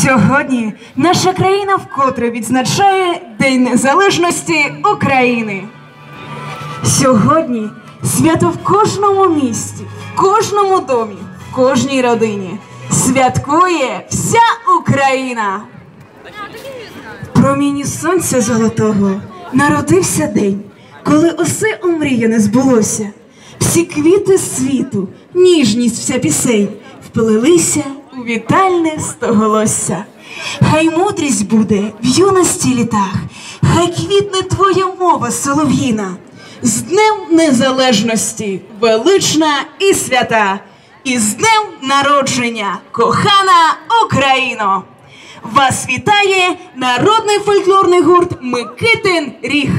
Сьогодні наша країна вкотре відзначає День Незалежності України. Сьогодні свято в кожному місті, в кожному домі, в кожній родині. Святкує вся Україна. В промінні сонця золотого народився день, коли усе омріяне збулося. Всі квіти світу, ніжність вся пісень вплелися у вітальне стоголосся. Хай мудрість буде в юності літах, хай квітне твоя мова солов'їна. З Днем Незалежності велична і свята, і з Днем народження, кохана Україно! Вас вітає народний фольклорний гурт «Микитин Ріг».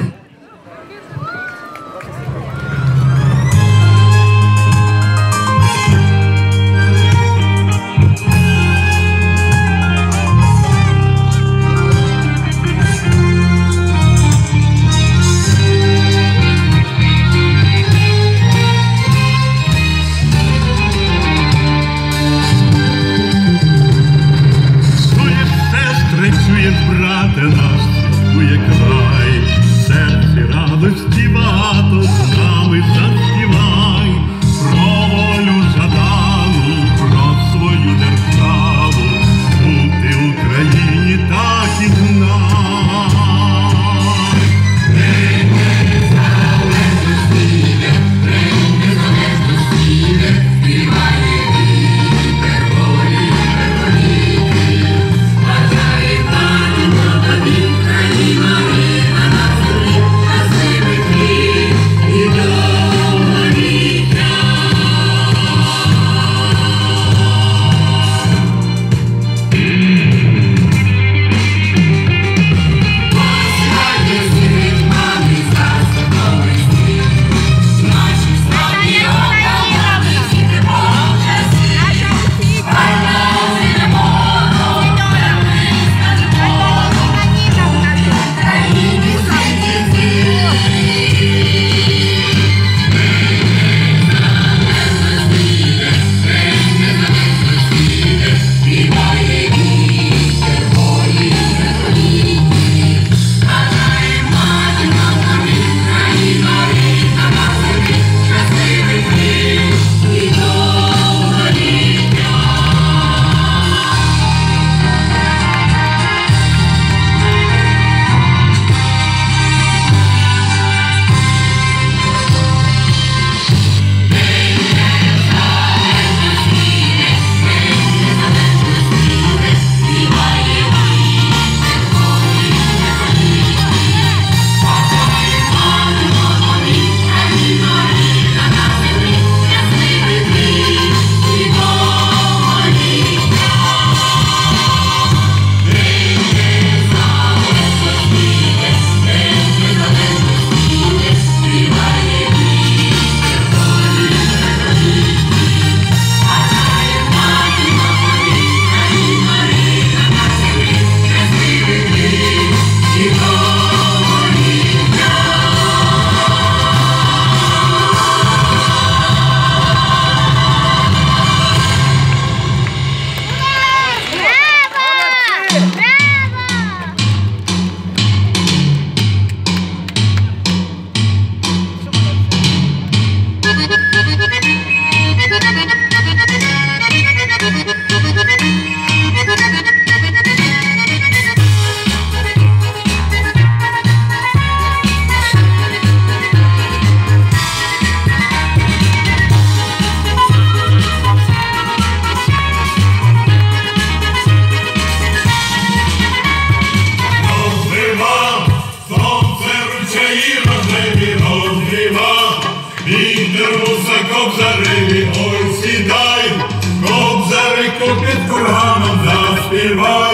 Брате наш, святкує край, в серці радості багато, з нами заспівай про волю жадану, про свою державу, бути Україні так і знай. День незалежності йде, День незалежності йде, співає вітер волі великий. Кобзари, копід курганом заспівай.